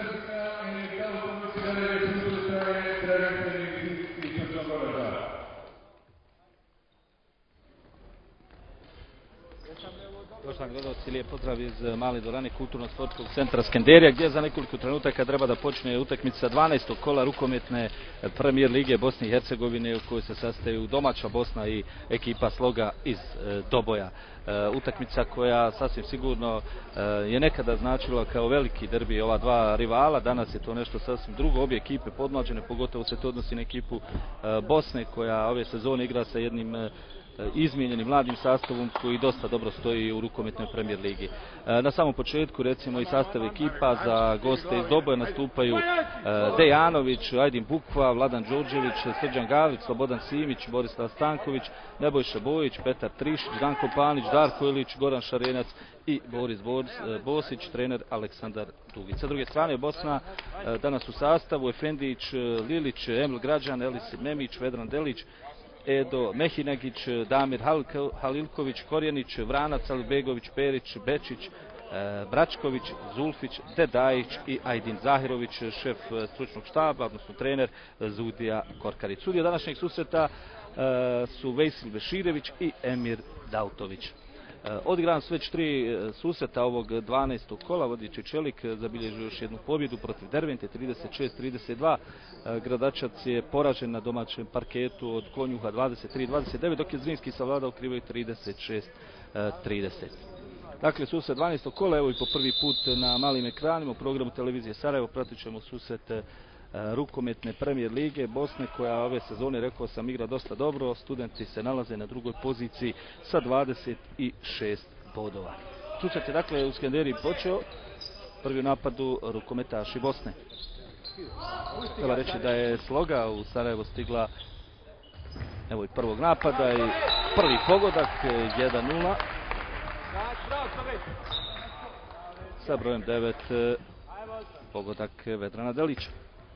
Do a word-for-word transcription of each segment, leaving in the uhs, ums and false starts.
Poštovani gledalci, lijep pozdrav iz male dvorane Kulturno-sportskog centra Skenderija, gdje za nekoliko trenutaka treba da počne utakmica dvanaestog kola rukometne Premier lige Bosne i Hercegovine, u kojoj se sastaju domaća Bosna i ekipa Sloga iz Doboja. Utakmica koja sasvim sigurno je nekada značila kao veliki derbi ova dva rivala, danas je to nešto sasvim drugo, obje ekipe podmlađene, pogotovo se to odnosi na ekipu Bosne koja ove sezone igra sa jednim izmijenjenim mladim sastavom koji dosta dobro stoji u rukometnoj Premier ligi. Na samom početku recimo i sastav ekipa za goste iz Doboja nastupaju Dejanović, Ajdin Bukva, Vladan Đorđević, Srđan Gavrić, Slobodan Simić, Borislav Stanković, Nebojša Bojić, Petar Trišić, Danko Panić, Darko Ilić, Goran Šarenac i Boris Bosić, trener Aleksandar Dugić. Sa druge strane Bosna danas u sastavu Efendić, Lilić, Emil Građan, Elis Memić, Vedran Delić, Edo Mehinagić, Damir Halilković, Korjenić, Vranac, Alibegović, Perić, Bečić, Bračković, Zulfić, Dedajić i Ajdin Zahirović, šef stručnog štaba, odnosno trener Zudija Korkarić. Sudija današnjeg susreta su Vejsil Beširević i Emir Dautović. Odigran su već tri susreta ovog dvanaestog kola, vodiči Čelik zabilježio još jednu pobjedu protiv Dervente trideset šest trideset dva. Gradačac je poražen na domaćem parketu od Konjuha dvadeset tri dvadeset devet, dok je Zrinski savladao Krivoj trideset šest trideset. Dakle, susret dvanaestog kola, evo i po prvi put na malim ekranima u programu televizije Sarajevo pratit ćemo susret rukometne Premier lige Bosne koja ove sezone, rekao sam, igra dosta dobro. Studenti se nalaze na drugoj poziciji sa dvadeset šest bodova. Susret je dakle u Skenderiji počeo, prvi u napadu rukometaši Bosne. Treba reći da je Sloga u Sarajevo stigla evo i prvog napada i prvi pogodak jedan nula sa brojem devet, pogodak Vedrana Delića.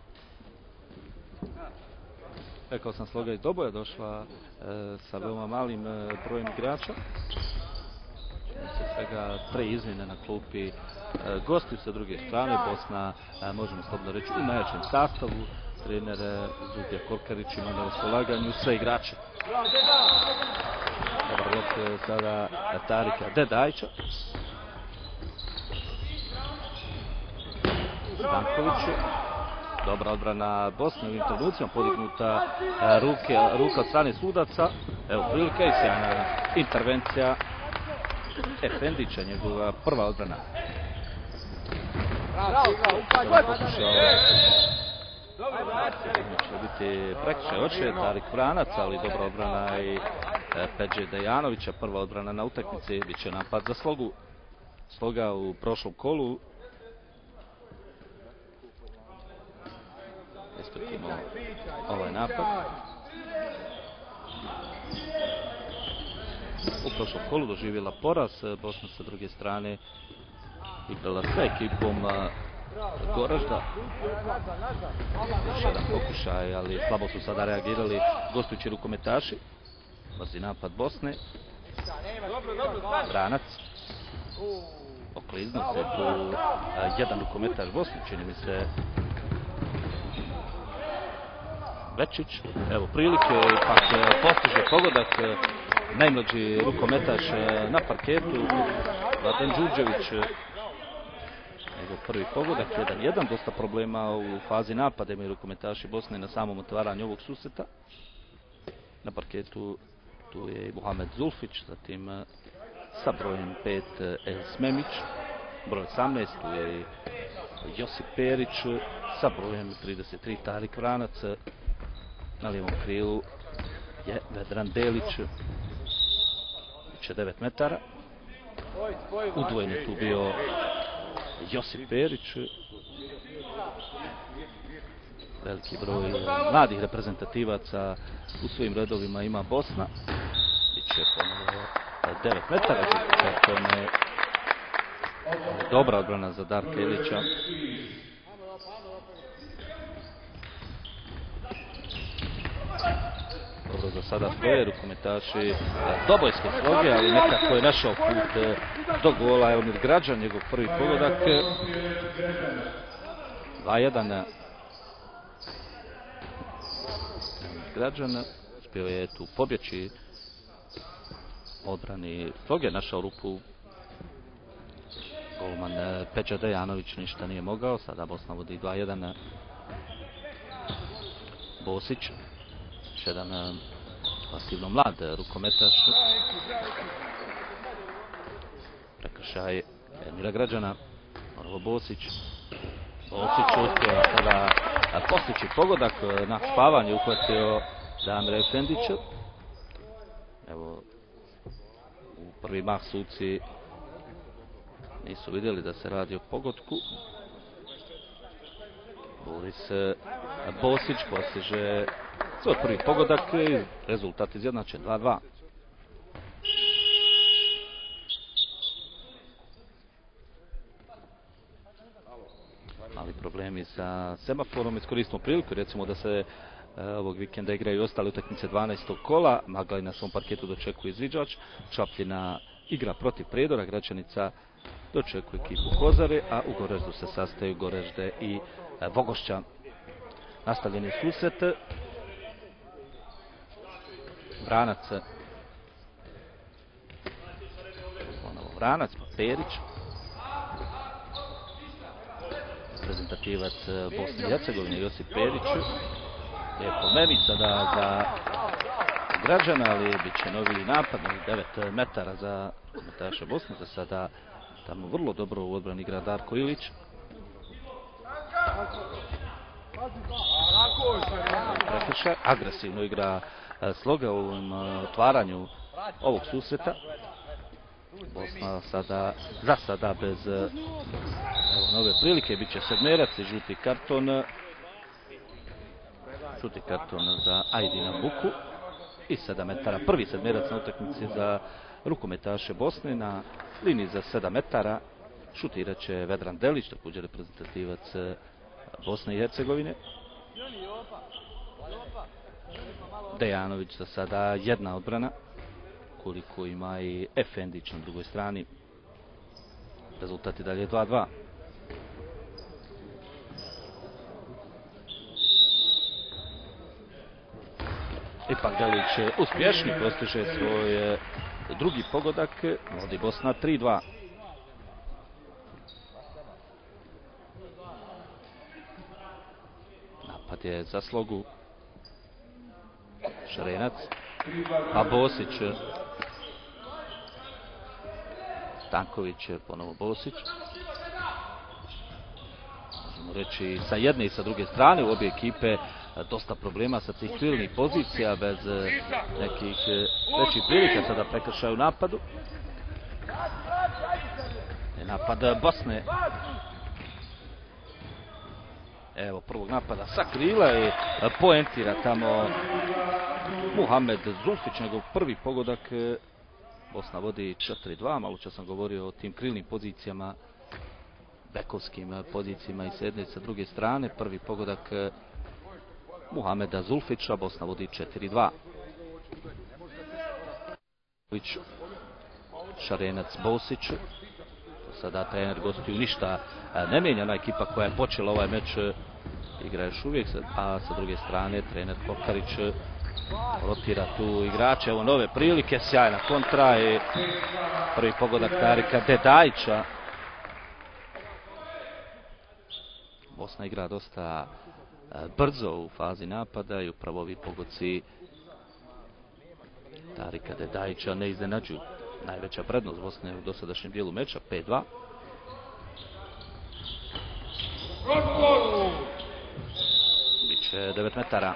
Rekao sam, Sloga iz Doboja došla e, sa veoma malim e, brojem igrača. Se svega tre izmjene na klupi e, gosti. Sa druge strane Bosna, e, možemo slobodno reći, u najjačem sastavu. Trener Zudija Korkarić ima na raspolaganju sve igrače. Dobar blok sada Tarika Dedajića. Stanković. Dobra odbrana Bosne u ovim trenucima, podignuta ruke, ruka od strane sudaca. Evo prilike i sjajna intervencija Efendića, njegova prva odbrana. Će biti prekršaj oče, Tarik Vranac, ali dobra odbrana i Peđe Dejanovića, prva odbrana na utakmici, bit će napad za Slogu. Sloga u prošlom kolu ispratimo ovaj napad. U prošlom kolu doživjela poraz, Bosna sa druge strane igrala sa ekipom Goražda. Još jedan pokušaj, ali slabo su sada reagirali gostujući rukometaši. Brzi napad Bosne. Vranac. Okliznuo se tu jedan rukometaš Bosne, čini mi se Večić. Evo prilike, ipak postiže pogodak najmlađi rukometaš na parketu, Vladan Đurđević. Njegov prvi pogodak, jedan jedan, dosta problema u fazi napada imaju rukometaši Bosne na samom otvaranju ovog susreta. Na parketu tu je i Muhamed Zulfić, zatim sa brojem pet Elis Memić, broj osamnaest, tu je i Josip Perić, sa brojem trideset tri Tarik Vranac. Na lijevom krilu je Vedran Delić, će devet metara. Udvojen je tu bio Josip Perić. Veliki broj mladih reprezentativaca u svojim redovima ima Bosna. Biće ponovo devet metara. To je dobra odbrana za Darka Ilića. Dobro za sada stoje rukometaši Dobojske Sloge, ali nekako je našao put do gola. Emir Građan, njegov prvi pogodak. dva jedan. Građan uspio je tu pobjeći odbrani Sloge, našao rupu golman Peđa Dejanović, ništa nije mogao. Sada Bosna vodi dva jedan. Bosić, još jedan pasivno mlad rukometaš. Prekršaj Emira Građana. Ponovo Bosić. Bosić uspio sada postići pogodak. Na spavanje uhvatio Damira Efendića. Evo, u prvi mah suci nisu vidjeli da se radi o pogodku. Boris Bosić postiže svoj prvi pogodak i rezultat izjednačen dva dva. Mali problemi sa semaforom, iskoristimo priliku, recimo da se ovog vikenda igraju ostale utakmice dvanaestog kola. Magla na svom parketu dočekuje izviđač, Čapljina igra protiv Prijedora, Gračanica dočekuje ekipu Kozare, a u Goreždu se sastaju Gorežde i Vogošća. Nastavljen je susret. Vranac. Ponovo Vranac, Perić. Reprezentativac Bosne i Hercegovine Josip Perić. Lijepo Memica da za Građana, ali bit će novi napad, devet metara za metaše Bosne. Za sada tamo vrlo dobro u odbrani igra Darko Ilić. Prekršaj, agresivno igra Sloga u ovom otvaranju ovog susreta. Bosna sada, za sada bez evo, nove prilike, bit će sedmerac i žuti karton. Žuti karton za Ajdina Buku i sedam metara. Prvi sedmerac na utakmici za rukometaše Bosne. Na liniji za sedam metara šutirat će Vedran Delić, također reprezentativac Bosne i Hercegovine. Dejanović za sada jedna odbrana, koliko ima i Efendić na drugoj strani. Rezultat je dalje dva dva. Ipak Delić uspješni, postiže svoj drugi pogodak, vodi Bosna tri dva. Napad je za Slogu. Šarenac, a Bosić. Stanković, ponovo Bosić. Možemo reći sa jedne i sa druge strane u obje ekipe dosta problema sa tih krilnih pozicija, bez nekih većih prilika. Sada prekršaju napadu. Napad Bosne. Evo prvog napada sa krila i poentira tamo Muhamed Zulfić, njegov prvi pogodak. Bosna vodi četiri dva, malo čas sam govorio o tim krilnim pozicijama, bekovskim pozicijama i s jedne i sa druge strane. Prvi pogodak Muhameda Zulfića, Bosna vodi četiri dva. Šarenac, Bosić. Sada trener gostiju ništa ne mijenja, ona ekipa koja je počela ovaj meč igra još uvijek, a sa druge strane trener Kokarić rotira tu igrače. Evo nove prilike, sjajna kontra i prvi pogodak Tarika Dedajića. Bosna igra dosta brzo u fazi napada i upravo ovi pogodci Tarika Dedajića ne iznenađuju. Najveća prednost Bosne u dosadašnjem dijelu meča, pet dva. Biće devet metara.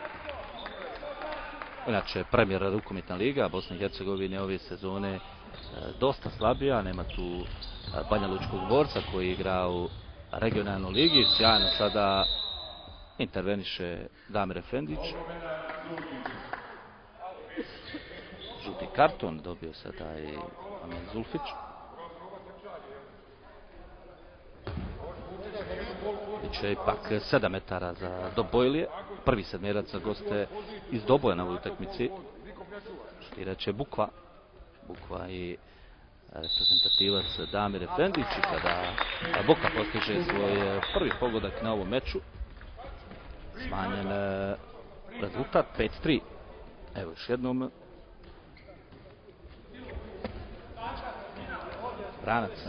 Inače, premijer rukometna liga Bosne i Hercegovine ove sezone dosta slabija. Nema tu Banja Lučkog borca koji igra u regionalnoj ligi. Sjajno sada interveniše Damir Efendić. Žuti karton dobio sada i Amin Zulfić. Biće ipak sedam metara za Dobojlije. Prvi sedmerac za goste iz Doboja na ovoj utakmici. Štirat će Bukva. Bukva i reprezentativac Damir Efendić, kada Boka postiže svoj prvi pogodak na ovom meču. Smanjen rezultat pet tri. Evo još jednom. Branac.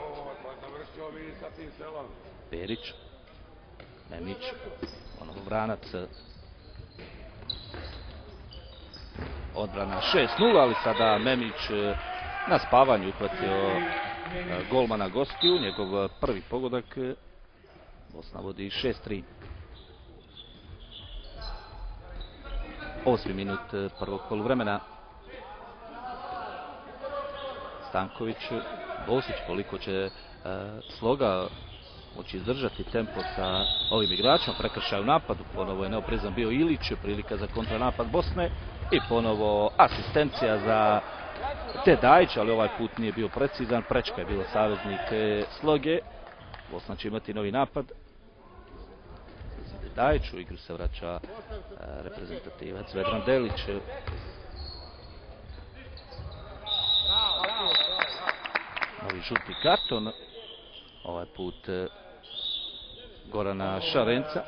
Perić. Memić. Ponovo Branac. Odbrana šest nula, ali sada Memić na spavanju uhvatio golmana gostiju. Njegov prvi pogodak. Bosna vodi šest tri. Osmi minut prvog poluvremena. Stanković, Bosić, koliko će Sloga moći izdržati tempo sa ovim igračom. Prekršaj u napadu, ponovo je neoprezan bio Ilić, prilika za kontranapad Bosne i ponovo asistencija za Dedajić, ali ovaj put nije bio precizan. Prečka je bila saveznik Sloge. Bosna će imati novi napad. Dedajić, u igru se vraća reprezentativac Vedran Delić. Novi žuti karton, ovaj put Gorana Šarenca.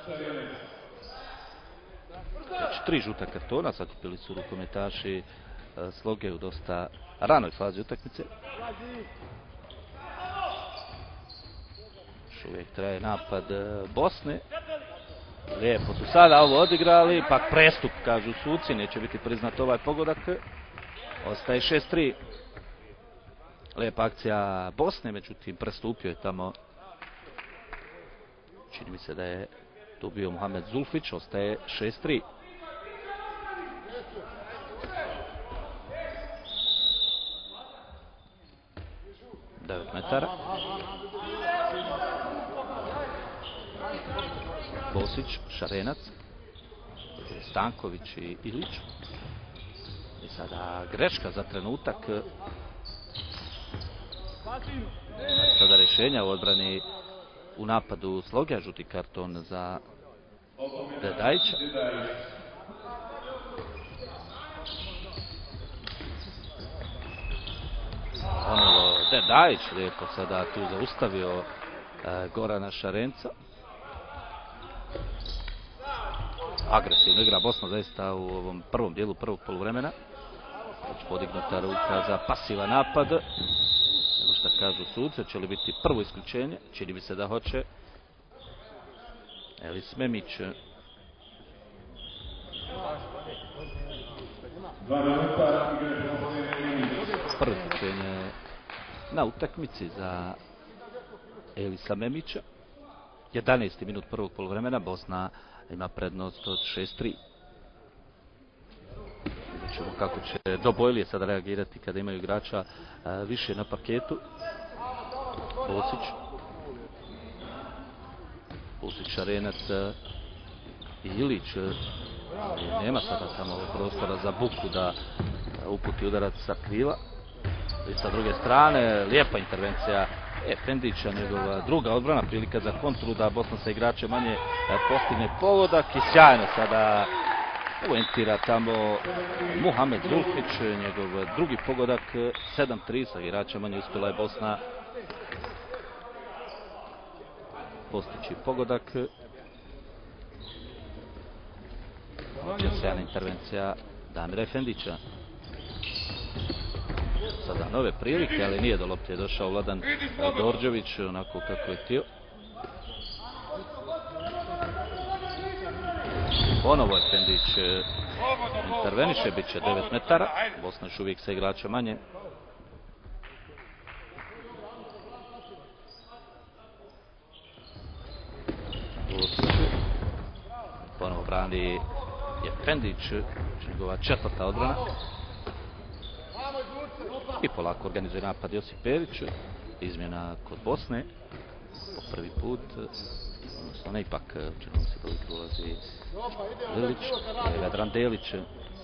Već tri žuta kartona sakupili su rukometaši Sloge u dosta ranoj fazi utakmice. Još uvijek traje napad Bosne. Lijepo su sada ovo odigrali, pak prestup, kažu suci, neće biti priznat ovaj pogodak. Ostaje šest tri. Lijepa akcija Bosne, međutim prestupio je tamo. Čini mi se da je tu bio Muhamed Zulfić, ostaje šest tri. devet metara. Bosić, Šarenac, Stanković i Ilić. I sada greška za trenutak. Sada rješenja u odbrani u napadu Sloge, žuti karton za Dedajića. Ponovo Dedajić lijepo sada tu zaustavio Gorana Šarenca. Agresivno igra Bosna zaista u ovom prvom dijelu prvog poluvremena. Već podignuta ruka za pasivan napad. Evo šta kažu suce, će li biti prvo isključenje? Čini mi se da hoće. Elis Memić. Prvo isključenje na utakmici za Elisa Memića. jedanaesti minut prvog poluvremena, Bosna ima prednost od šest tri. Vidjet ćemo kako će Dobojlije sada reagirati kada imaju igrača više na parketu. Bosić. Bosić, Šarenac i Ilić. Nema sada tamo prostora za Buku da uputi udarac sa krila. I sa druge strane, lijepa intervencija Efendića, njegova druga odbrana, prilika za kontru da Bosna sa igrače manje postigne pogodak i sjajno sada poentira tamo Muhamed Zulfić, njegov drugi pogodak, sedam tri, sa igrača manje uspjela je Bosna postići pogodak. Sjajna intervencija Damira Efendića. Sada nove prilike, ali nije do lopte došao Vladan Đorđević onako kako je htio. Ponovo Efendić interveniše, bit će devet metara. Bosna još uvijek sa igrača manje. Ponovo brani Efendić, njegova četvrta odbrana. I polako organizuje napad Josip Perić. Izmjena kod Bosne. Po prvi put. Odnosno ne ipak, čini se da uvijek ulazi Lilić. Vedran Delić.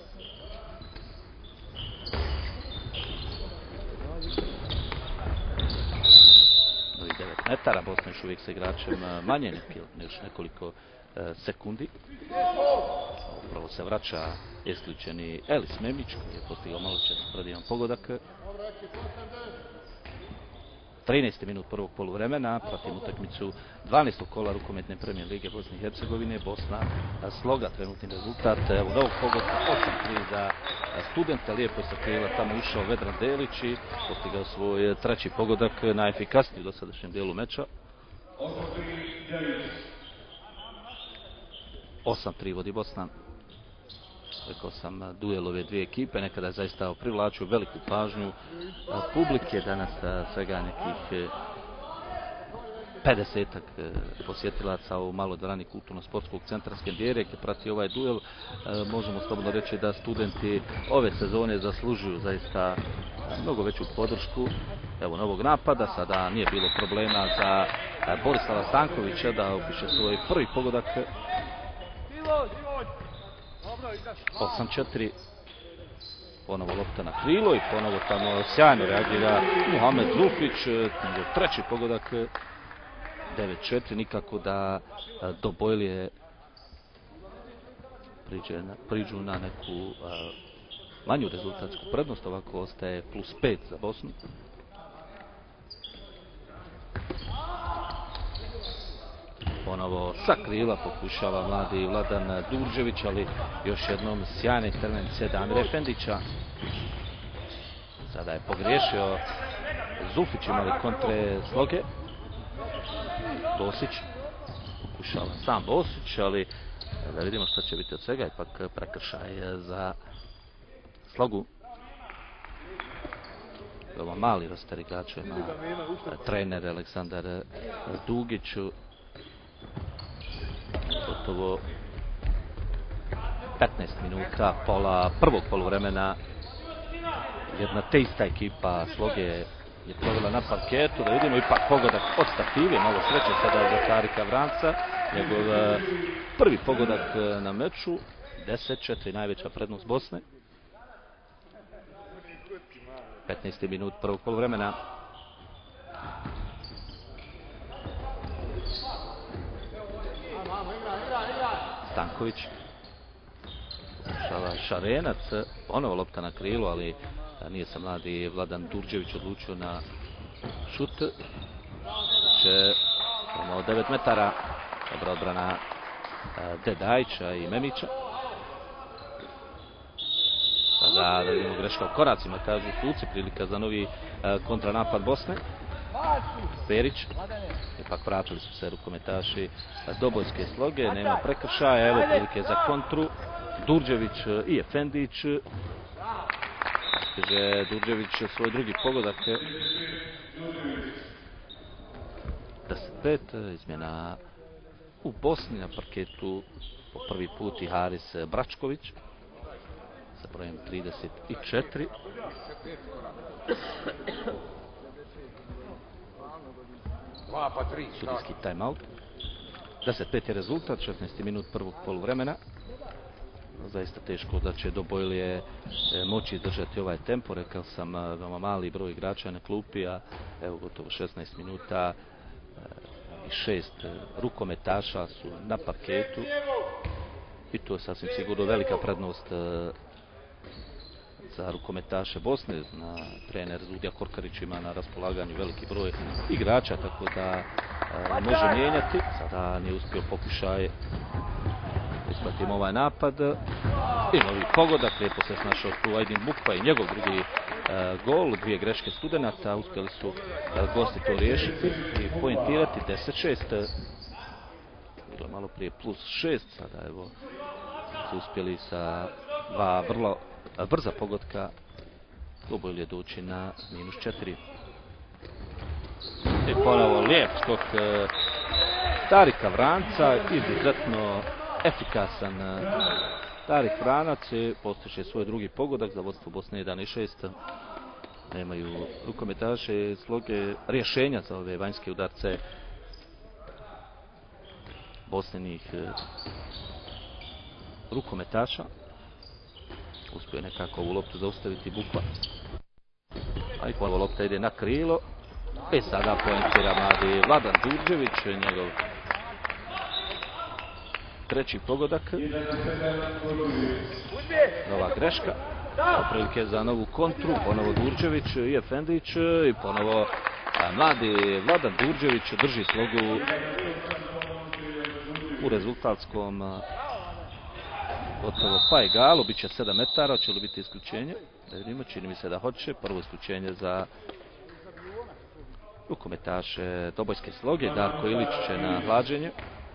Novi devet metara. Bosna još uvijek sa igračem manje, još nekoliko sekundi. Upravo se vraća isključeni Elis Memić, koji je postigao malo čas predivan pogodak. trinaesti minut prvog poluvremena. Pratim utakmicu dvanaestog kola rukometne premijer lige Bosne i Hercegovine. Bosna Sloga, trenutni rezultat. Evo novog pogotka, osam tri za Studente. Lijepo sa krila tamo išao Vedran Delić i postigao svoj treći pogodak, najefikasniji u dosadašnjem dijelu meča. osam tri vodi Bosna. Rekao sam, duel ove dvije ekipe nekada je zaista privlačio veliku pažnju publike, danas svega nekih pedesetak posjetilaca u maloj dvorani Kulturno-sportskog centra Skenderija gdje prati ovaj duel. Možemo slobodno reći da Studenti ove sezone zaslužuju zaista mnogo veću podršku. Evo novog napada, sada nije bilo problema za Borislava Stankovića da upiše svoj prvi pogodak. osam četiri, ponovo lopta na krilo i ponovo tamo sjajno reagira Muhamed Zufić, njegov treći pogodak. Devet četiri, nikako da do Bojlije priđu na neku manju rezultatsku prednost, ovako ostaje plus pet za Bosnu. Ponovo sa krila pokušava mladi Vladan Đurđević, ali još jednom sjajna intervencija Damira Efendića. Sada je pogriješio Zufić, imali kontre Sloge. Bosić, pokušava sam Bosić, ali da vidimo što će biti od svega, ipak prekršaj za Slogu. Veoma mali roster igrača ima trener Aleksandar Dugić. Gotovo petnaest minuta, pola prvog poluvremena. Jedna te ista ekipa Sloge je provela na parketu, da vidimo ipak pogodak od Stative, malo sreće sada za Tarika Vranca, njegov prvi pogodak na meču, deset četiri, najveća prednost Bosne. petnaesti minut prvog poluvremena. Stanković, Šarenac, ponovo lopta na krilu, ali nije se mladi Vladan Đurđević odlučio na šut. Će imao devet metara, dobra odbrana Dedajića i Memića. Sada da vidimo greška u koracima, kažu suci, prilika za novi kontranapad Bosne. Perić, ipak vratili su se rukometaši Dobojske Sloge, nema prekršaja, evo prilike za kontru. Đurđević i Efendić. Kaže Đurđević svoj drugi pogodak. deset pet, izmjena u Bosni, na parketu po prvi put i Haris Bračković sa brojem trideset četiri. Sudijski timeout. deset pet je rezultat, šesnaesti minut prvog poluvremena. Zaista teško da će do Bojlije moći izdržati ovaj tempo. Rekao sam, veoma mali broj igrača na klupi, a evo gotovo šesnaest minuta i šest rukometaša su na parketu. I to je sasvim sigurno velika prednost za rukometaše Bosne. Na trener Zudija Korkarić ima na raspolaganju veliki broj igrača, tako da može mijenjati. Sada nije uspio pokušaj. Ispratimo ovaj napad i novi pogodak, lijepo se snašao tu Ajdin Bukva i njegov drugi uh, gol, dvije greške Studenata, uspjeli su uh, gosti to riješiti i poentirati. Deset šest, bilo malo prije plus šest, sada evo su uspjeli sa dva vrlo uh, brza pogotka Bojlije doći na minus četiri. I ponovo lijep skok uh, Tarika Vranca, izuzetno efikasan Tarik Vranac, postiže svoj drugi pogodak za vodstvo Bosne jedan šest. Nemaju rukometaše Sloge rješenja za ove vanjske udarce bosnenih rukometaša. Uspio nekako ovu loptu zaustaviti Bukva. A i ponovo lopta ide na krilo. I sada poentira mladi Vladan Đurđević, njegov treći pogodak. Nova greška. Prilike za novu kontru. Ponovo Đurđević i Efendić. I ponovo Mladi Vladan Đurđević drži slogu u rezultatskom gotovo pa egalu. Biće sedam metara, će li biti isključenje? Da vidimo, čini mi se da hoće. Prvo isključenje za rukometaše Dobojske sloge. Darko Ilić će na hlađenje.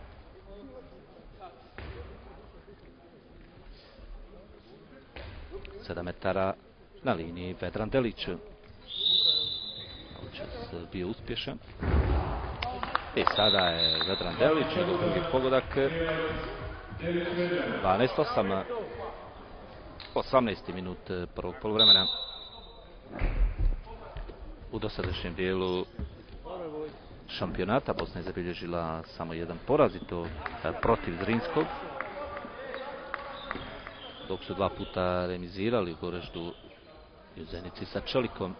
sedam metara na liniji Vedran Delić. Čas bio uspješan. I sada je Vedran Delić, njegov drugi pogodak. dvanaest osam. osamnaesti minut prvog poluvremena. U dosadašnjem dijelu šampionata Bosna je zabilježila samo jedan poraz, i to protiv Zrinskog, dok su dva puta remizirali u Goraždu i u Zenici sa Čelikom.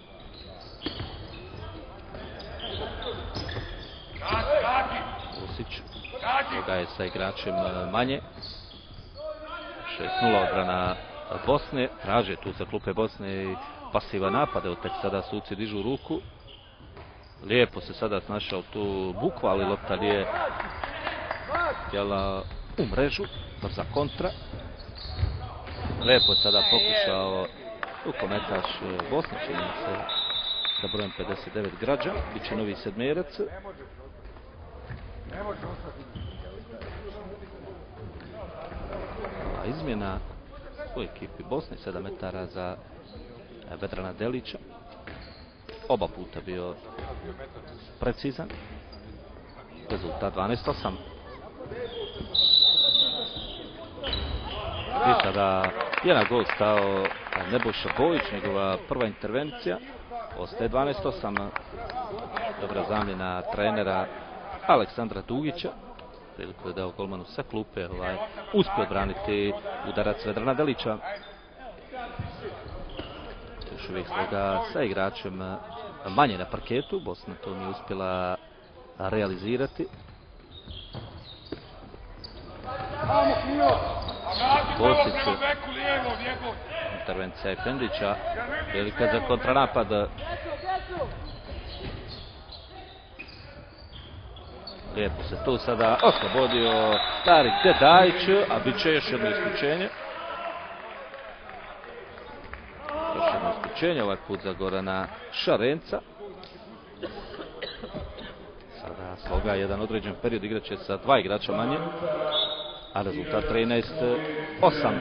Usić dogaje sa igračem manje. šest nula odbrana Bosne. Traže tu za klupe Bosne i pasivan napad. Evo tek sada suci dižu ruku. Lijepo se sada snašao tu Bukva, ali lopta nije htjela u mrežu. Brza kontra. Lijepo je sada pokušao rukometaš Bosne, čini se sa brojem pedeset devet Građa. Biće novi sedmerac. A izmjena u ekipi Bosne, sedam metara za Vedrana Delića. Oba puta bio precizan. Rezultat dvanaest osam. I sada je na gol stao Nebojša Bojić, njegova prva intervencija. Ostaje dvanaest osam. Dobra zamjena trenera Aleksandra Dugića. Priliku je dao golmanu sa klupe, ovaj, uspio odbraniti udarac Vedrana Delića. Još uvijek sloga sa igračem manje na parketu. Bosna to nije uspjela realizirati. Bosić, intervencija Efendića, velika za kontranapad. Lijepo se tu sada oslobodio Tarik Dedajić, a bit će još jedno isključenje. Još jedno isključenje, ovaj put za Gorana Šarenca. Sada sloga jedan određen period igraće sa dva igrača manje, a rezultat trinaest osam.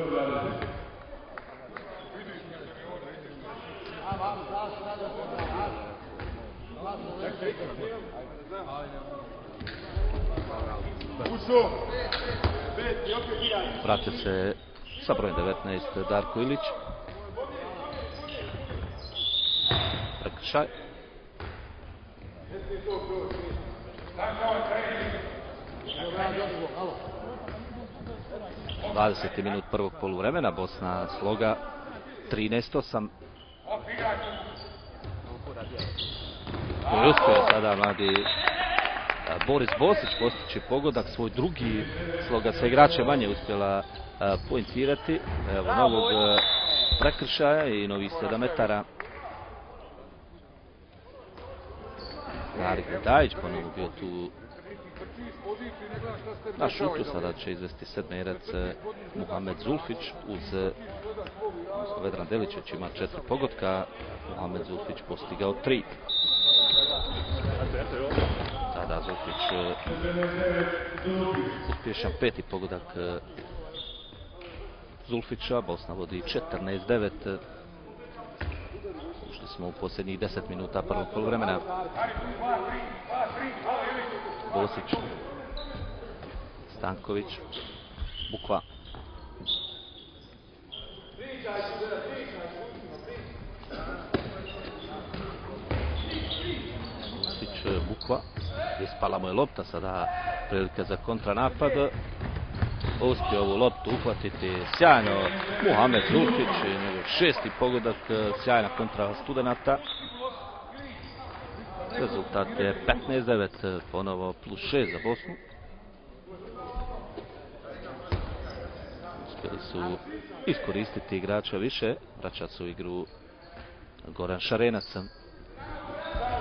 Vraća se sa brojem devetnaest Darko Ilić. Prekršaj. dvadeseti minut prvog poluvremena. Bosna sloga trinaest osam. Uspio sada mladi Boris Bosić postići pogodak, svoj drugi, sloga sa igrače manje uspjela poentirati. Evo novog prekršaja i novih sedam metara. Tarik Dedajić ponovno bio tu na šutu. Sada će izvesti sedmerac Muhamed Zulfić uz Vedran Delić ima četiri pogotka. Muhamed Zulfić postigao tri. Sada Zulfić uspješan peti pogodak Zulfića. Bosna vodi četrnaest devet. Ušli smo u posljednjih deset minuta prvog poluvremena. Bosić, Stanković, Bukva. Bosić, Bukva. Ispala mu je lopta, sada prilika za kontranapad. Uspio ovu loptu uhvatiti sjajno Muhamed Zulfić, njegov šesti pogodak, sjajna kontra studenata. Rezultat je petnaest devet, ponovo plus šest za Bosnu. Uspjeli su iskoristiti igrača više, vraća se u igru Goran Šarenac.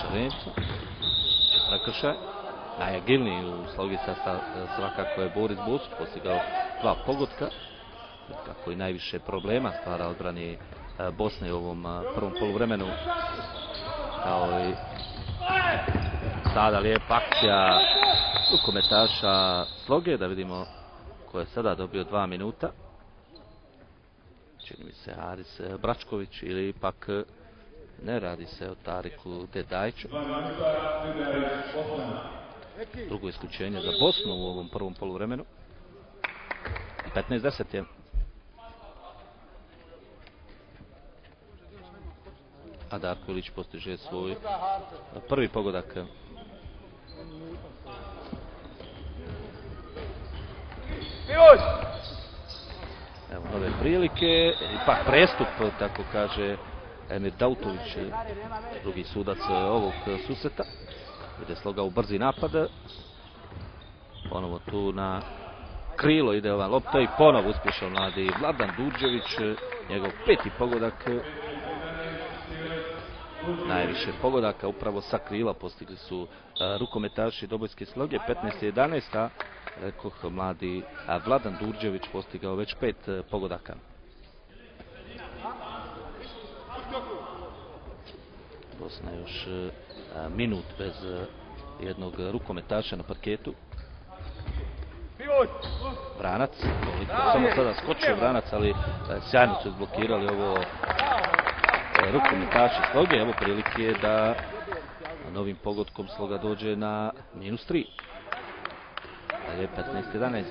Šarencu. Prekršaj. Najagilniji u slogi sastava svakako je Boris Bosić, postigao dva pogotka. Kako i najviše problema stvara odbrani Bosne u ovom prvom poluvremenu. Kao i sada lijepa akcija rukometaša Sloge, da vidimo ko je sada dobio dva minuta. Čini mi se Haris Bračković ili ipak ne radi se o Tariku Dedajču. Drugo isključenje za Bosnu u ovom prvom poluvremenu. petnaest deset je. A Darko Ilić postiže svoj prvi pogodak. Evo nove prilike, ipak prestup, tako kaže Emir Dautović, drugi sudac ovog susreta. Ide Sloga u brzi napad. Ponovo tu na krilo ide ova lopta i ponovo uspješan mladi Vladan Đurđević, njegov peti pogodak. Najviše pogodaka upravo sa krila postigli su rukometaši Dobojske Sloge, petnaest jedanaest, a rekoh mladi Vladan Đurđević postigao već pet pogodaka. Bosna još minut bez jednog rukometaša na parketu. Vranac, samo sada skočio Vranac, ali sjajno su izblokirali ovo rukometaši Sloge. Evo prilike da novim pogodkom Sloga dođe na minus tri. Dalje petnaest jedanaest.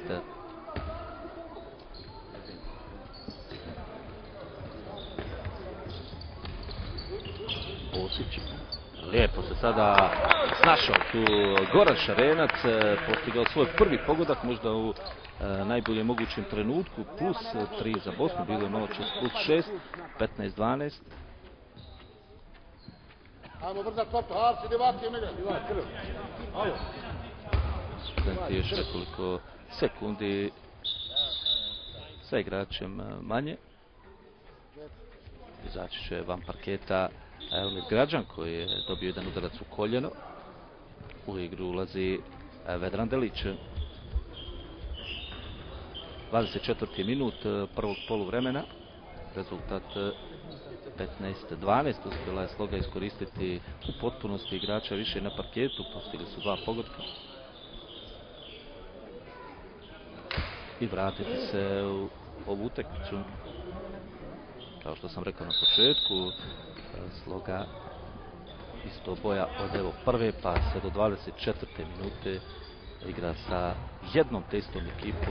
Bosić. Lijepo se sada snašao tu Goran Šarenac, postigao svoj prvi pogodak, možda u e, najboljem mogućem trenutku, plus tri za Bosnu, bilo je malo čas plus šest, petnaest dvanaest. Ajmo brzat loptu, Harci, divati, ne Studenti još nekoliko sekundi sa igračem manje. Izaći će van parketa Elmir Građan koji je dobio jedan udarac u koljeno. U igru ulazi Vedran Delić. dvadeset četvrti minut prvog poluvremena. Rezultat petnaest dvanaest. Uspjela je Sloga iskoristiti u potpunosti igrača više na parketu. Postigli su dva pogotka. I vratiti se u ovu utakmicu. Kao što sam rekao na početku, Sloga isto boja od evo prve pa sve do dvadeset četvrte minute igra sa jednom te istom ekipom.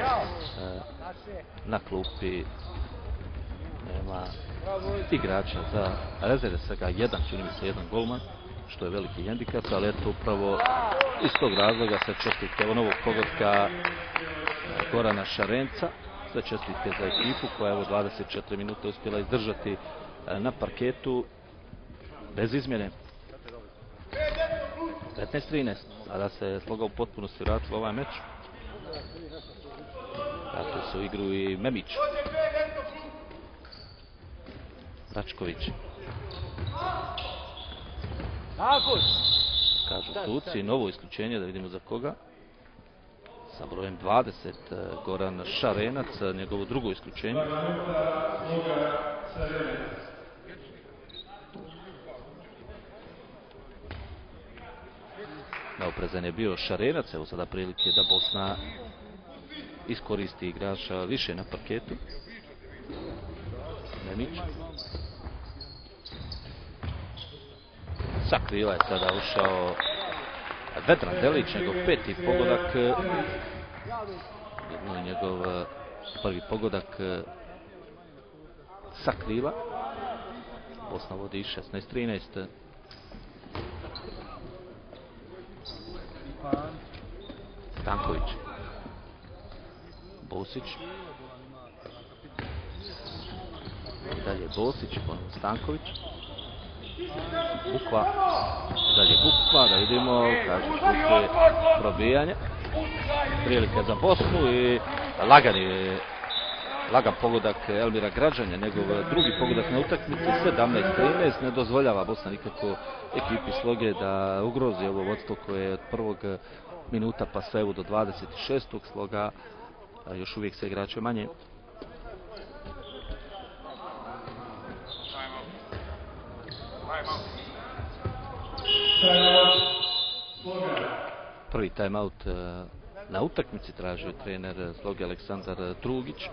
Na klupi nema igrača za rezerve, svega jedan, čini mi se jedan golman, što je veliki hendikap, ali eto upravo iz tog razloga se čestitke evo novog pogotka Gorana Šarenca. Sve čestitke za ekipu koja je dvadeset četiri minute uspjela izdržati na parketu bez izmjene. petnaest trinaest. Sada se Sloga u potpunosti vratila ovaj meč. Vratio se u igru i Memić. Bračković. Kažu suci, novo isključenje, da vidimo za koga. Sa brojem dvadeset Goran Šarenac, njegovo drugo isključenje. Neoprezan je bio Šarenac, evo sada prilike da Bosna iskoristi igrača više na parketu. Memić. Sa krila je sada ušao Vedran Delić, njegov peti pogodak. Jedno je njegov prvi pogodak sa krila. Bosna vodi šesnaest trinaest. Stanković. Bosić. Dalje Bosić, ponovno Stanković. Bukva. Dalje Bukva, da vidimo, kažu suci probijanje. Prilike za Bosnu i lagani lagan pogodak Elmira Građanja, njegov drugi pogodak na utakmici, sedamnaest trinaest, ne dozvoljava Bosna nikako ekipi Sloge da ugrozi ovo vodstvo koje je od prvog minuta pa sve evo do dvadeset šestog Sloga još uvijek se igrače manje. Prvi timeout na utakmici tražio trener Sloge Aleksandar Drugić.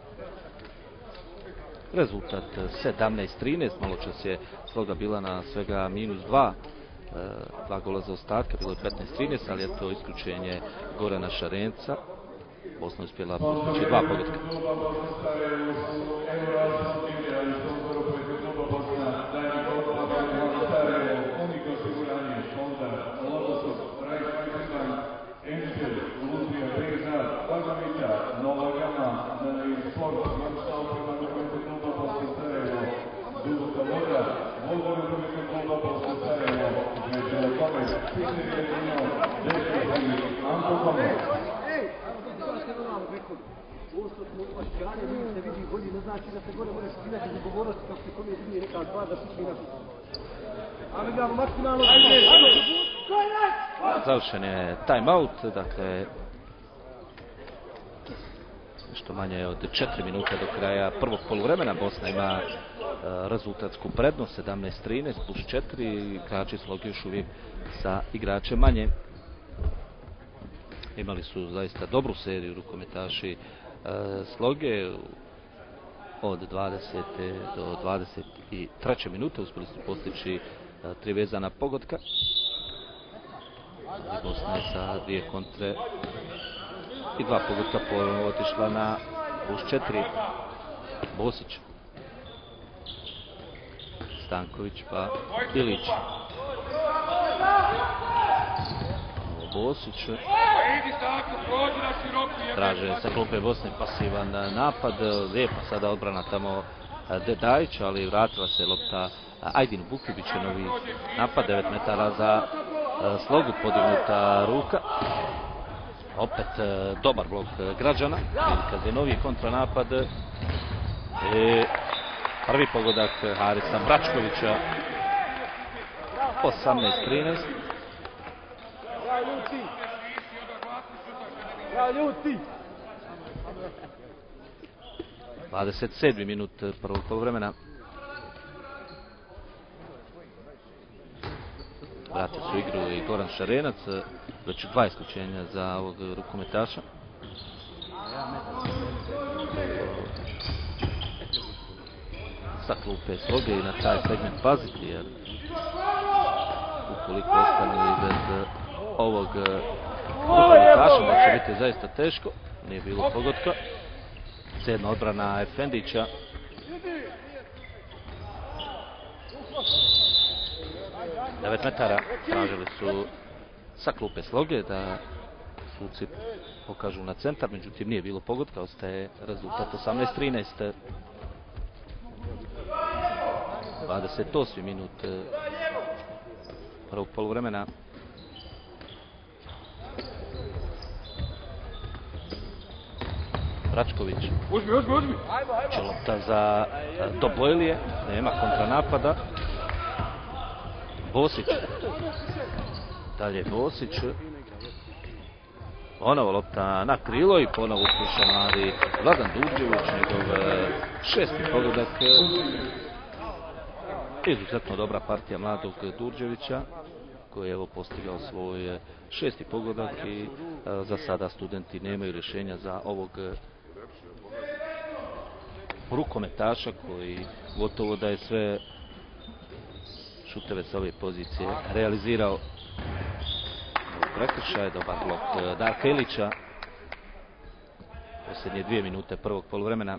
Rezultat sedamnaest trinaest, malo čas je Sloga bila na svega minus dva, dva gola za ostatka, bilo je petnaest trinaest, ali je to isključenje Gorana Šarenca. Bosna uspjela postići dva pogotka. Završen je timeout, dakle nešto manje od četiri minute do kraja prvog poluvremena. Bosna ima rezultatsku prednost sedamnaest trinaest plus četiri, igrači Sloge još uvijek sa igrače manje. Imali su zaista dobru seriju rukometaši Sloge od dvadesete do dvadeset treće minute, uspjeli su postići tri vezana pogotka. Bosna je sa dvije kontre i dva pogotka ponovno otišla na plus četiri. Bosić, Stanković pa Ilić. Bosić traže sa klupe Bosne pasivan napad, lijepa sada odbrana tamo Dedajić, ali vratila se lopta Ajdinu Bukibiću, novi napad, devet metara za Slogu, podignuta ruka. Opet dobar blok Građana, kad je novi kontranapad. I prvi pogodak Harisa Bračkovića, osamnaest trinaest. dvadeset sedmi minut prvog poluvremena. Vratio su igru i Goran Šarenac, već dva isključenja za ovog rukometaša. Sa klupe Sloge i na taj segment paziti, jer ukoliko ostanu i bez ovog rukometaša, da će biti zaista teško. Nije bilo pogotka. Sedma odbrana Efendića. devet metara tražili su sa klupe Sloge da suci pokažu na centar, međutim nije bilo pogotka, ostaje rezultat osamnaest trinaest. dvadeset osmi minut prvog poluvremena. Bračković. Uzmi, uzmi, uzmi. Lopta za Dobojlije, nema kontranapada. Bosić. Dalje Bosić. Ponovo lopta na krilo i ponovo uspješan mladi Vladan Đurđević, njegov šesti pogodak. Izuzetno dobra partija mladog Đurđevića, koji je evo postigao svoj šesti pogodak i za sada studenti nemaju rješenja za ovog rukometaša koji gotovo da je sve šuteve sa ove pozicije realizirao. Prekršaj, dobar blok Darka Ilića. Posljednje dvije minute prvog poluvremena.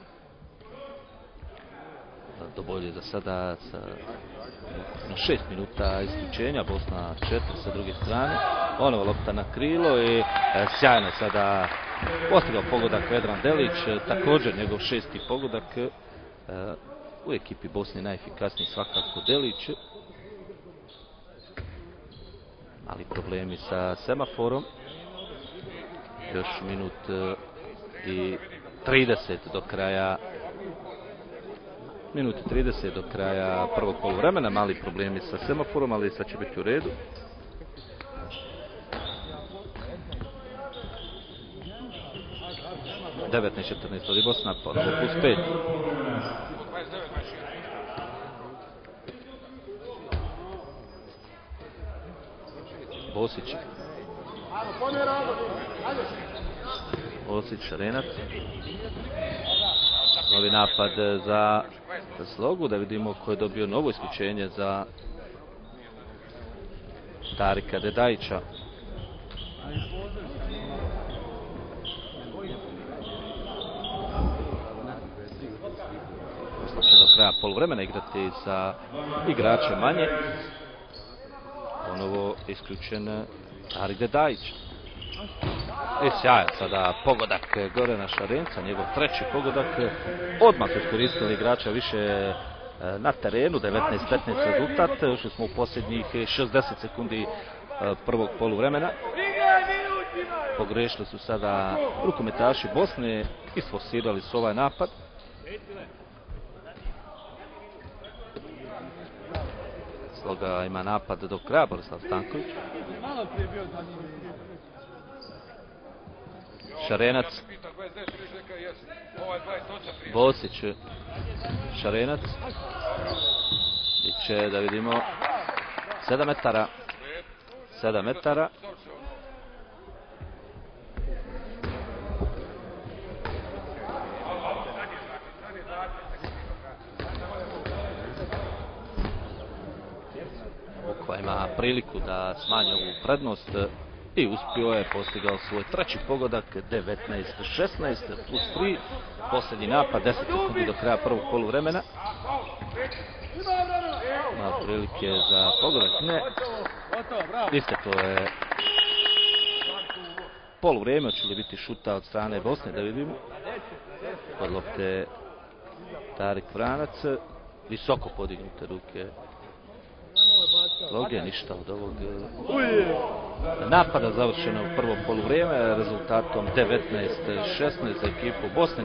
Dobojlije za sada sa šest minuta isključenja, Bosna četiri sa druge strane. Ponovo lopta na krilo i sjajno sada postigao pogodak Vedran Delić, također njegov šesti pogodak. U ekipi Bosne najefikasniji svakako Delić. Mali problemi sa semaforom. Još minut i trideset do kraja minuti trideset do kraja prvog poluvremena. Mali problemi sa semaforom, ali sad će biti u redu. devetnaest četrnaest od Bosna, ponovo plus pet. Bosić. Bosić, Šarenac. Novi napad za Slogu, da vidimo ko je dobio novo isključenje za Tarika Dedajića. Posle će do kraja poluvremena igrati sa igračem manje. Ponovo isključen Tarik Dedajić. I sjajan sada pogodak Gorana Šarenca, njegov treći pogodak. Odmah su iskoristili igrača više na terenu, devetnaest petnaest rezultat. Ušli smo u posljednjih šezdeset sekundi prvog poluvremena. Pogrešili su sada rukometaši Bosne, isforsirali su ovaj napad. Sloga ima napad do kraja, Borislav Stanković. Šarenac. Bosić. Šarenac. Biće, da vidimo, sedam metara. sedam metara. Bukva ima priliku da smanji ovu prednost i uspio je, postigao svoj treći pogodak, devetnaest šesnaest plus tri. Posljednji napad, deset sekundi do kraja prvog poluvremena. Malo prilike za pogodak, ne. Isteklo je poluvrijeme, hoće li biti šuta od strane Bosne, da vidimo. Kod lopte Tarik Vranac, visoko podignute ruke Sloge, ništa od ovog napada završeno u prvo poluvrijeme rezultatom devetnaest šesnaest za ekipu Bosne.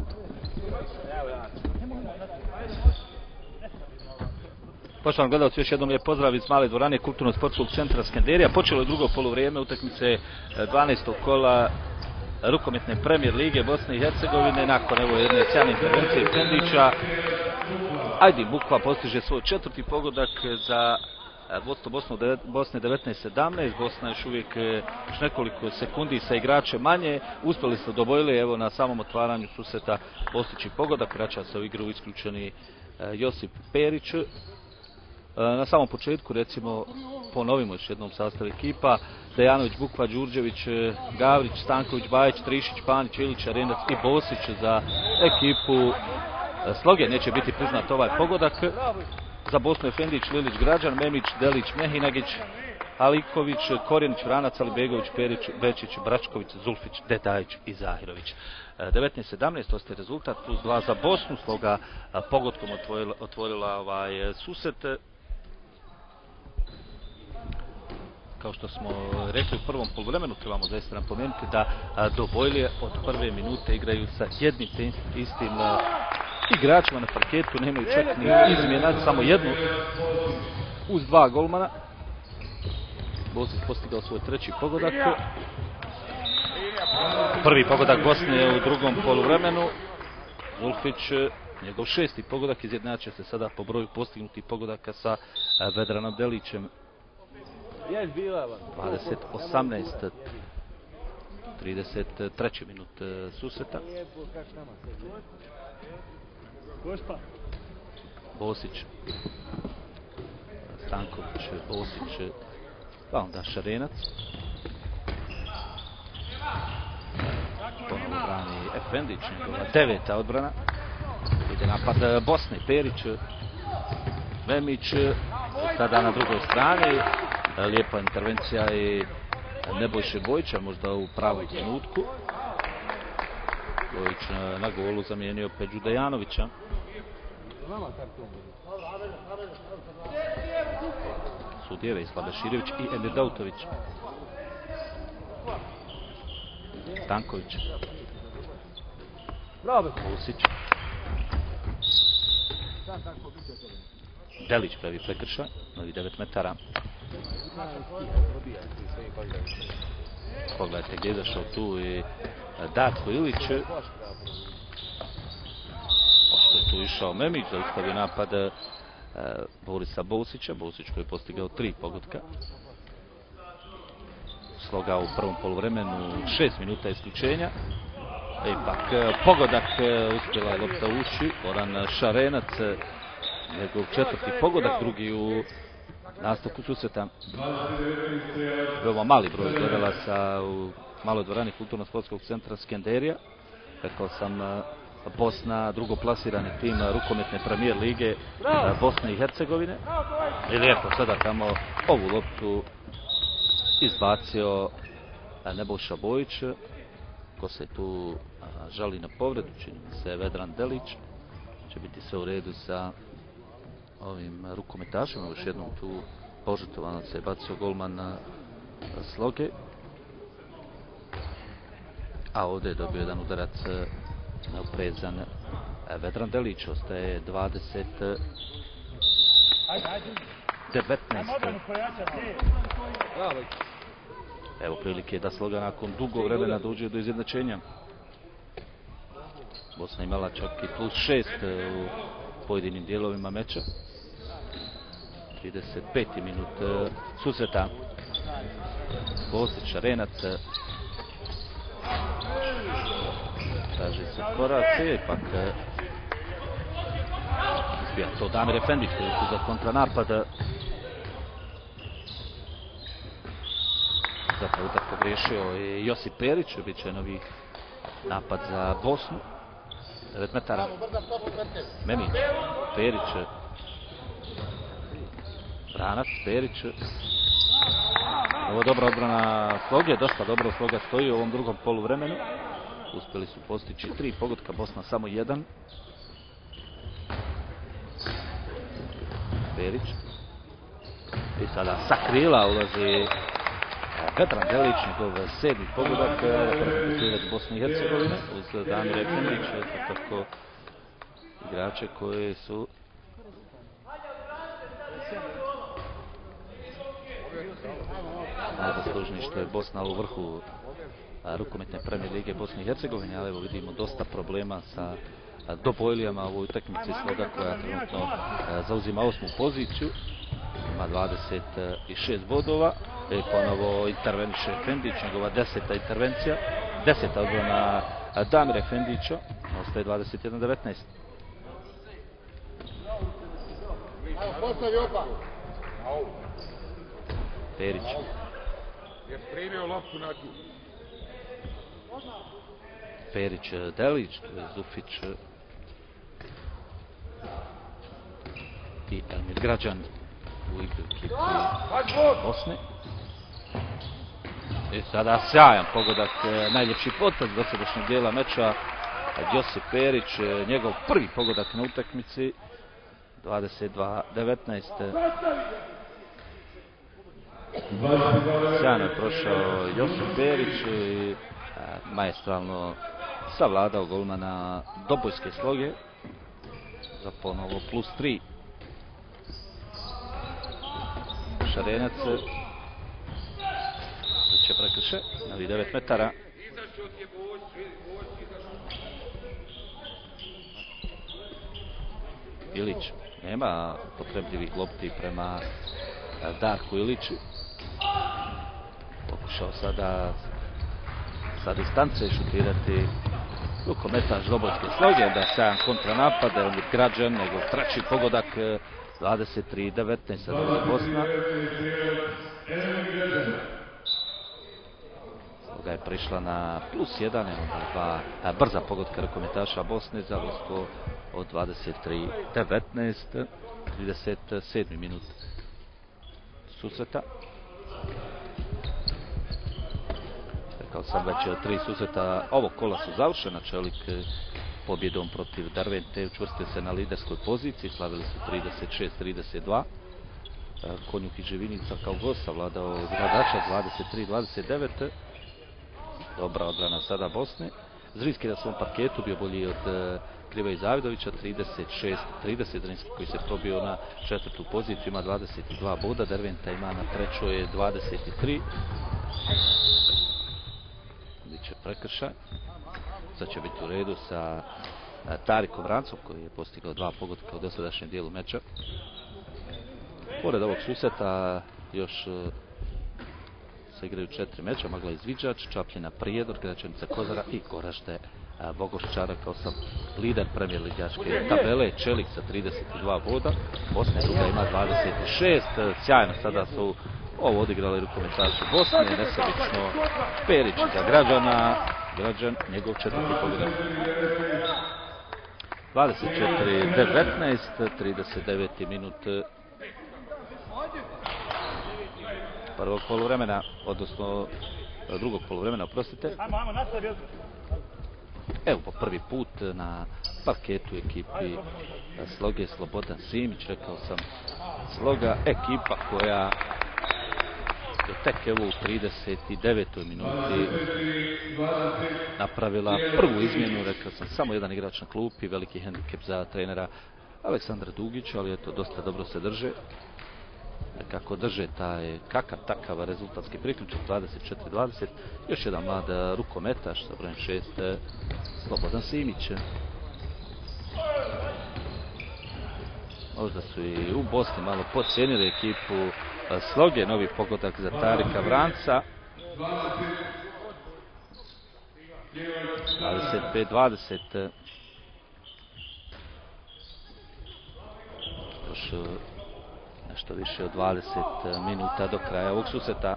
Poštovani gledalci, još jednom lijep pozdrav iz male dvorane Kulturno-sportskog centra Skenderija. Počelo je drugo poluvrijeme utakmice dvanaestog kola rukometne premijer lige Bosne i Hercegovine. Nakon evo jedne sjajne intervencije Fendića, Ajdin Bukva postiže svoj četvrti pogodak za vodstvo Bosne devetnaest sedamnaest. Bosna još uvijek još nekoliko sekundi sa igračem manje. Uspjeli su dobojili evo na samom otvaranju susreta postići pogodak. Vraća se u igru isključeni Josip Perić. Na samom početku, recimo, ponovimo još jednom sastav ekipa: Dejanović, Bukva, Đurđević, Gavrić, Stanković, Bajić, Trišić, Panić, Ilić, Arenac i Bosić. Za ekipu Sloge neće biti priznat ovaj pogodak. Za Bosnu Efendić, Lilić, Građan, Memić, Delić, Mehinagić, Aliković, Korjenić, Vranac, Alibegović, Perić, Bečić, Bračković, Zulfić, Dedajić i Zahirović. devetnaest sedamnaest ostaje rezultat, plus dva za Bosnu. Sloga pogodkom otvorila, otvorila ovaj susret. Kao što smo rekli u prvom poluvremenu, trebamo zaista napomenuti da Dobojlije od prve minute igraju sa jednim te istim igračima na parketu, nemaju čak ni izmjena, samo jednu uz dva golmana. Bosić postigao svoj treći pogodak. Prvi pogodak Bosne u drugom poluvremenu. Zulfić, njegov šesti pogodak, izjednačio se sada po broju postignutih pogodaka sa Vedranom Delićem. dvadeset osamnaest, trideset treći minut susreta. Bosić, Stanković, Bosić, pa onda Šarenac. Ponovo brani Efendić, njegova deveta odbrana. Ide napad Bosne, Perić, Memić, sada na drugoj strani. Lijepa intervencija i Nebojše Bojića, možda u pravom trenutku. Bojić na, na golu zamijenio Peđu Dejanovića. Sudije Vejislav Beširević i Emir Dautović. Stanković. Vusić. Delić pravi prekršaj, novi devet metara. Pogledajte gdje je došao tu i Darko Ilić. Pošto je tu išao Memić, zaustavio napad Borisa Bosića. Bosić koji je postigao tri pogotka. Slogao u prvom poluvremenu šest minuta isključenja. Ipak pogodak, uspjela je lopta ući. Goran Šarenac, njegov četvrti pogodak, drugi u nastavku susreta. Veoma mali broj gledalaca u maloj dvorani Kulturno-sportskog centra Skenderija. Rekao sam, Bosna, drugoplasirani tim rukometne premijer lige Bosne i Hercegovine. I lijepo sada tamo ovu loptu izbacio Nebojša Bojić. Ko se tu žali na povredu, čini se Vedran Delić. Će biti sve u redu sa ovim rukometašima. Još jednom tu požrtvovano se je bacio golman Sloge. A ovdje je dobio jedan udarac neoprezan Vedran Delić. Ostaje dvadeset devetnaest. Evo prilike da Sloga nakon dugo vremena dođe do izjednačenja. Bosna imala čak i plus šest u pojedinim dijelovima meča. trideset peti minut susreta. Bosić, Šarenac. Traži se koraci, ipak uspija to Damir Efendić koji je tu za kontranapad. Zapravo utak pogriješio i Josip Perić, bit će novi napad za Bosnu. devet metara. Memić, Perić. Branac, Perić. Ovo je dobra odbrana Sloge, dosta dobro Sloga stoji u ovom drugom poluvremenu. Uspjeli su postići tri pogotka, Bosna samo jedan. Perić. I sada sa krila ulazi Vedran Delić, njegov sedmi pogodak, reprezentativac Bosne i Hercegovine, uz Damira Efendića, tako igrače koji su najzaslužniji što je Bosna u vrhu rukometne premijer lige Bosne i Hercegovine, ali evo vidimo dosta problema sa dobojlijama u ovoj utakmici. Sloga koja trenutno zauzima osmu poziciju, ima dvadeset šest bodova. I ponovo interveniše Efendić, njegova deseta intervencija, deseta odbrana Damira Efendića, ostaje dvadeset jedan devetnaest. Perić. Perić, Delić, Zufić i Elmir Građan u igru ekipi Bosne. I sada sjajan pogodak, najljepši potez dosadašnjeg dijela meča. Josip Perić, njegov prvi pogodak na utakmici. dvadeset dva devetnaest. Sjajno je prošao Josip Perić i maestralno savladao golmana Dobojske Sloge za ponovo plus tri. Šarenac će prekrše, novi devet metara. Ilić nema potrebljivih lopti prema Darku Iliću. Pokušao sada sa distance šutirati rukometaš Dobojske Sloge, da sjajan kontranapad, Elmir Građan, njegov treći pogodak, dvadeset tri devetnaest, sada je Bosna. Sloga je prišla na plus jedan, evo dva brza pogotka rukometaša Bosne za vodstvo od dvadeset tri devetnaest, trideset sedmi minut susreta. Rekao sam već, tri susreta ovog kola su završena. Čelik pobjedom protiv Dervente učvrstio se na liderskoj poziciji, slavili su trideset šest trideset dva. Konjuh i Živinica kao gost savladao Gradača dvadeset tri dvadeset devet. Dobra odbrana sada Bosne. Zrinski na svom parketu bio bolji od uh, Krivoje Zavidovića, trideset šest trideset. Zrinski koji se probio na četvrtu poziciju ima dvadeset dva boda, Derventa ima na trećoj dvadeset tri. Biće prekršaj. Sad će biti u redu sa uh, Tarikom Vrancom koji je postigao dva pogotka u dosadašnjem dijelu meča. Pored ovog susreta još uh, se igraju četiri meča, Magla Izviđač, Čapljina Prijedor, Gračanica Kozara i Goražde Bogošćara kao sam lider premijer ligaške tabele. Čelik sa trideset dva boda, Bosna druga ima dvadeset šest. Sjajno sada su ovo odigrali rukometaši Bosne, nesebično Perić za Građana, Građan njegov četvrti pogodak. dvadeset četiri devetnaest, trideset deveti minut prvog poluvremena, odnosno drugog poluvremena, oprostite. Evo po prvi put na parketu ekipi Sloge Slobodan Simić, rekao sam Sloga, ekipa koja je tek evo u trideset devetoj minuti napravila prvu izmjenu, rekao sam samo jedan igrač na klupi, veliki hendikep za trenera Aleksandra Dugića, ali eto dosta dobro se drže. Kako drže taj kakav takav rezultatski priključak, dvadeset četiri dvadeset. Još jedan mlad rukometaš sa brojem šest, Slobodan Simić. Možda su i u Bosni malo podcijenili ekipu Sloge, novi pogodak za Tarika Vranca. dvadeset pet dvadeset. Još nešto više od dvadeset minuta do kraja ovog susreta.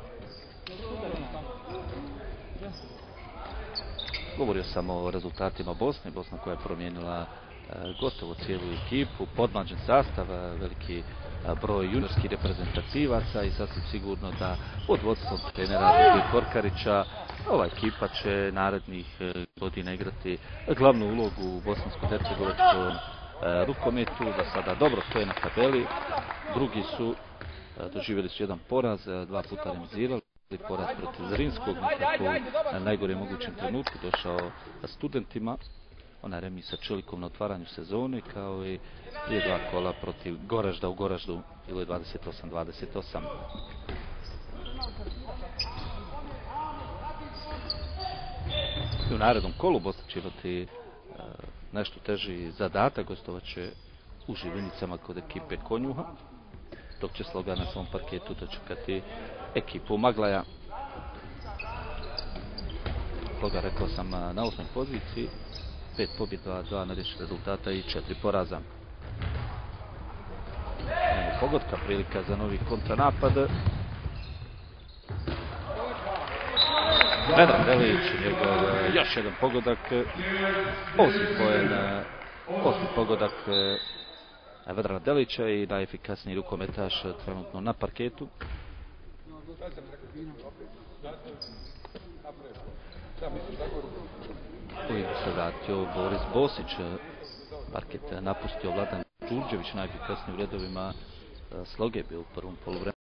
Govorio sam o rezultatima Bosne. Bosna koja je promijenila gotovo cijelu ekipu, podmlađen sastav, veliki broj juniorskih reprezentativaca i sasvim sigurno da pod vodstvom trenera Željka Korkarića ova ekipa će narednih godina igrati glavnu ulogu u bosansko-hercegovačkom rukometu. Za sada dobro stoje na tabeli, drugi su doživjeli su jedan poraz, dva puta remizirali, poraz protiv Zrinskog, nekako na najgore mogućem trenutku došao studentima, onaj remis sa Čelikom na otvaranju sezone, kao i prije dva kola protiv Goražda u Goraždu, bilo je dvadeset osam dvadeset osam. I u narednom kolu Bosna će imati nešto teži zadatak, gostovat će u Živinicama kod ekipe Konjuha, dok će Sloga na svom parketu dočekati ekipu Maglaja. Sloga, rekao sam, na osmoj poziciji, pet pobjeda, dva neriješenih rezultata i četiri poraza. Nema pogotka, prilika za novi kontranapad. Vedran Delić, njegov još jedan pogodak, osmi poen, osmi pogodak Vedrana Delića i najefikasniji rukometaš trenutno na parketu. U igru se vratio Boris Bosić, parket napustio Vladan Đurđević, najefikasniji u redovima Sloge bio u prvom poluvremenu.